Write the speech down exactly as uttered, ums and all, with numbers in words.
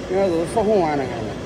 应该是说红湾那个。